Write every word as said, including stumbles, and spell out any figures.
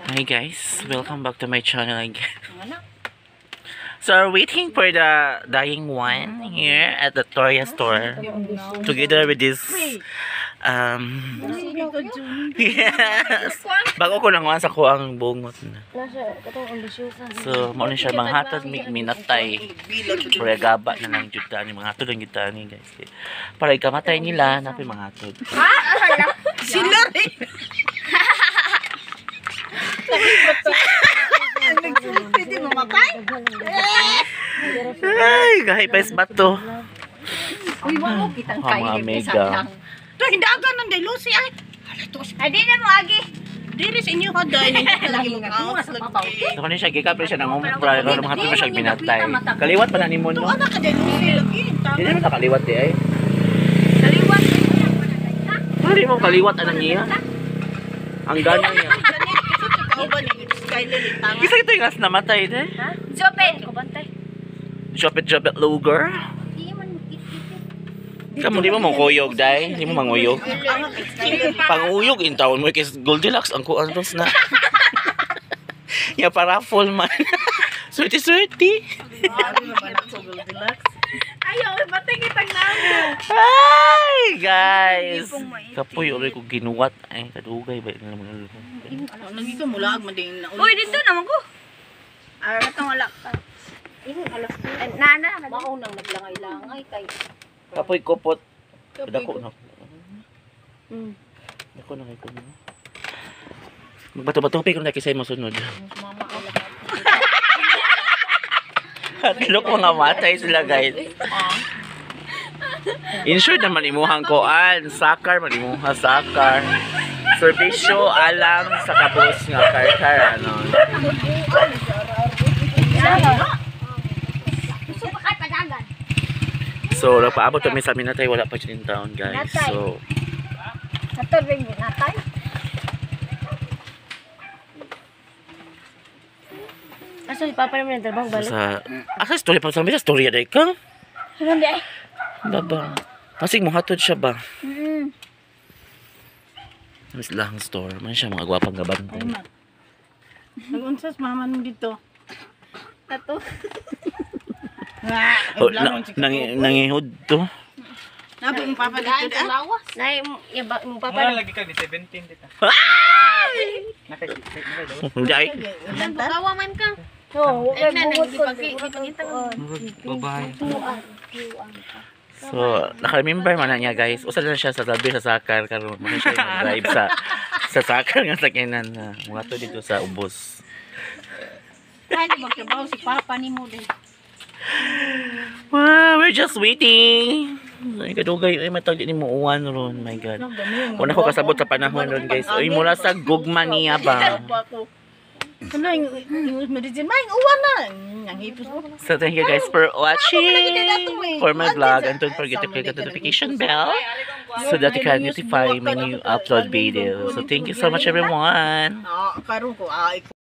Hi guys, welcome back to my channel again. So we're waiting for the dying one here at the Toya store together with this um yes. Bago ko lang sa ko ang bungot na. So mo ni siya manghatod mig minatay. Pero gaba na lang jud ta ni mga hatod ang kita ni guys. Para ikamatay nila na pi mga hatod. Sila rin. Pwede mamatay? Ay, kahit pa isbato. Uy, wala kitang Oh, mga kain. mega. Ito, hindi aga ng day, Lucy. Ay, Ay, di na mo, Agi. diri sa inyo ka dahil. Hindi lagi mga bunga sa papaw. So kani siya gikapre siya nang umupra pero mga hatod pa siya binatay. Kaliwat pa na ni mo Ito, no. anak ka dahil, Lucy. Lagi. Hindi naman nakaliwat di ay. Kaliwat. Hindi mo kaliwat anang iya. Ang gana niya. Ikaw ba ni Skyler? Tama. Kisa ito yung as namatay de. Ha? Jopet. Kubantay. Jopet-jopet lugar. Di man kit-kit. Kamu di mo manguyog day, di mo manguyog. Skyler. Panguyog in taon mo kay Goldilocks ang kuan tos na. Ya para full man. Swerte-swerte. Ano naman ako sa Goldilocks? Ayaw, batay kitang namo. Ay, guys. Kapoy ulit ko ginuwat. Ay, kadugay ba ina naman. Ano, lagi ka mula, agmading na Uy, dito naman ko. Araw na itong alak ka. Nana. Bakaw nang naglangay-langay kay. Kapoy kopot. Dako na. Hmm. Dako na kay ko. Magbato-bato pa ko na kisay masunod. Mama ko lahat. Look mga matay sila guys. Insured naman imuhang koan. Sakar man imuhang sakar. Servisyo alam sa kabus nga karkar ano. Gusto pa kay padagan. So nagpaabot kami sa amin natay wala pa siya in town guys. So Ato ring natay. Asa ni papa naman ng trabaho balik? sa asa story pa sa mga storya day ka. Hindi ay. Baba. Pasig mo hatod siya ba? Mm. Mas lang store. Man siya mga gwapang gabantay. Nag-unsas mama nung dito. Ato. Nga, Oh, na, nang, nangihod to. Nabi mong papa dito da. lawas. Nay, iba mo papa. Wala lagi kag ni seventeen dito. Nakay Hindi ay. Ilan pagawa man ka? Oo, Ay na nang ipangitang. babae. So, naka-remember man na niya guys. Usa na siya sa tabi sa sakar karon mo siya mag-drive sa sa sakar nga sakinan na mga to dito sa ubos. Ay, magtrabaho si papa ni mo din. Wow, we're just waiting. Ay kadugay ay matag di mo uwan ron, my god. Una ko kasabot sa panahon ron guys. Oy mula sa gugma niya ba. Ano yung yung medicine maing uwan na. Yang hipos mo. So thank you guys for watching for my vlog and don't forget to click the notification bell so that you can notify when you upload videos. So thank you so much everyone. Ah, karon ko ay